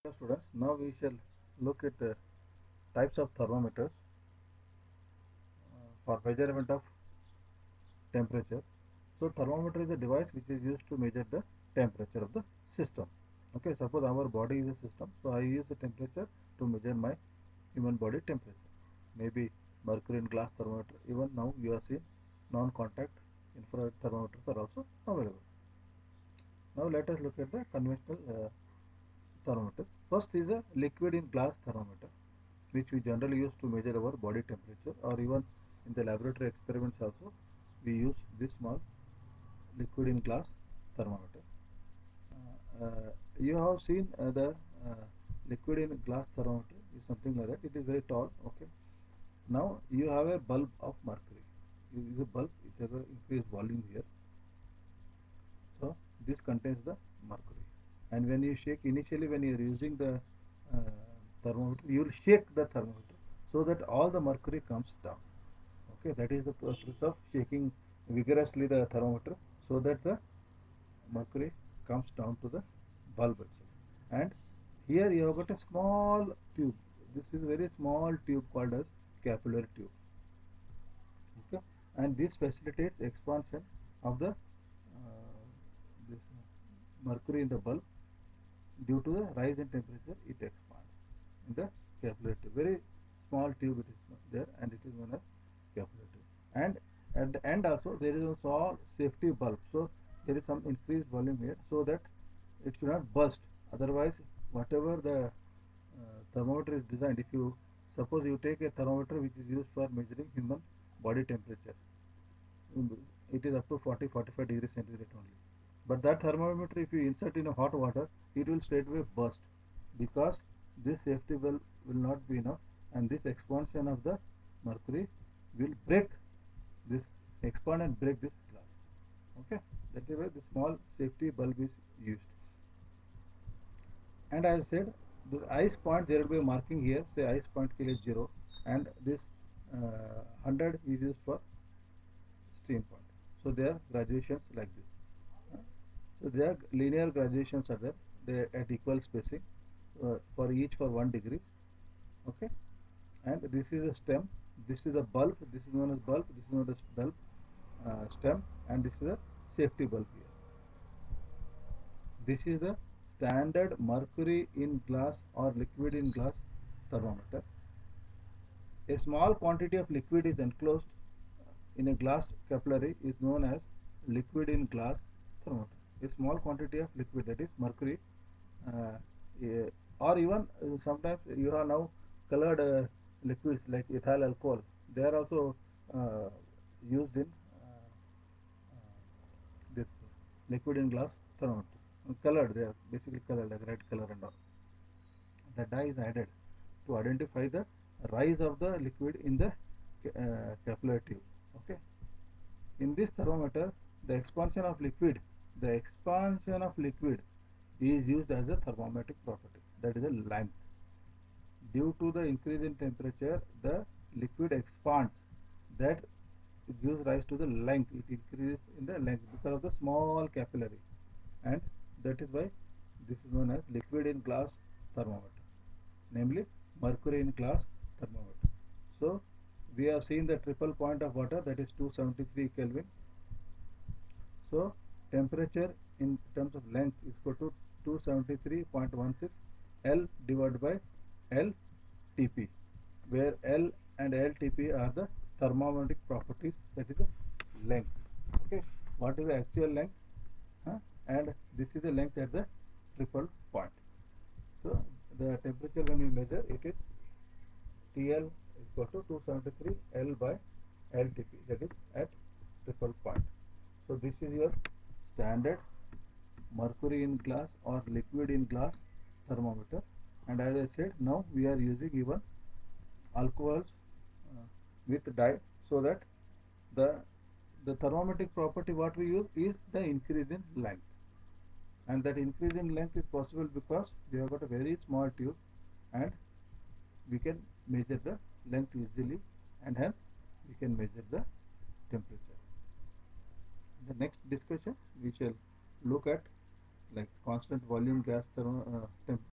Dear students, now we shall look at the types of thermometers for measurement of temperature. So thermometer is a device which is used to measure the temperature of the system. Okay, suppose our body is a system, so I use the temperature to measure my human body temperature. Maybe mercury in glass thermometer. Even now you are seeing non-contact infrared thermometers are also available. Now let us look at the conventional thermometers. First is a liquid in glass thermometer, which we generally use to measure our body temperature, or even in the laboratory experiments also we use this small liquid in glass thermometer. You have seen the liquid in glass thermometer is something like that. It is very tall. Okay. Now you have a bulb of mercury. You use a bulb. It has an increased volume here. So this contains the mercury. And when you shake, initially when you are using the thermometer, you will shake the thermometer so that all the mercury comes down. Okay, that is the process of shaking vigorously the thermometer so that the mercury comes down to the bulb itself. And here you have got a small tube. This is a very small tube called as capillary tube. Okay, and this facilitates expansion of the this mercury in the bulb. Due to the rise in temperature, it expands in the capillary tube. Very small tube it is there, and it is known as capillary tube. And at the end also there is a small safety bulb. So there is some increased volume here, so that it should not burst. Otherwise, whatever the thermometer is designed, if you suppose you take a thermometer which is used for measuring human body temperature, it is up to 40-45 degrees centigrade only. But that thermometer, if you insert in a hot water, it will straightway burst, because this safety valve will not be enough, and this expansion of the mercury will break this, expand and break this glass. Okay, that is why the small safety bulb is used. And as I said, the ice point, there will be a marking here, say ice point is 0, and this 100 is used for stream point. So there are graduations like this. So there are linear graduations are there. They are at equal spacing for each for 1 degree. Okay, and this is a stem. This is a bulb. This is known as bulb. This is known as bulb stem, and this is a safety bulb here. This is the standard mercury in glass or liquid in glass thermometer. A small quantity of liquid is enclosed in a glass capillary is known as liquid in glass thermometer. A small quantity of liquid, that is mercury, uh, or even sometimes you have now colored liquids like ethyl alcohol. They are also used in this liquid in glass thermometer. Colored, they are basically colored like red color and all. The dye is added to identify the rise of the liquid in the capillary tube. Okay. In this thermometer, the expansion of liquid is used as a thermometric property. That is a length. Due to the increase in temperature, the liquid expands. That gives rise to the length. It increases in the length because of the small capillary, and that is why this is known as liquid in glass thermometer, namely mercury in glass thermometer. So we have seen the triple point of water, that is 273 Kelvin. So temperature in terms of length is equal to 273.16 L divided by LTP, where L and LTP are the thermometric properties, that is the length. Okay, what is the actual length? And this is the length at the triple point. So the temperature when you measure, it is TL is equal to 273 L by LTP, that is at triple point. So this is your standard mercury in glass or liquid in glass thermometer. And as I said, now we are using even alcohols with dye, so that the the thermometric property what we use is the increase in length, and that increase in length is possible because we have got a very small tube, and we can measure the length easily, and hence we can measure the temperature. In the next discussion we shall look at like constant volume gas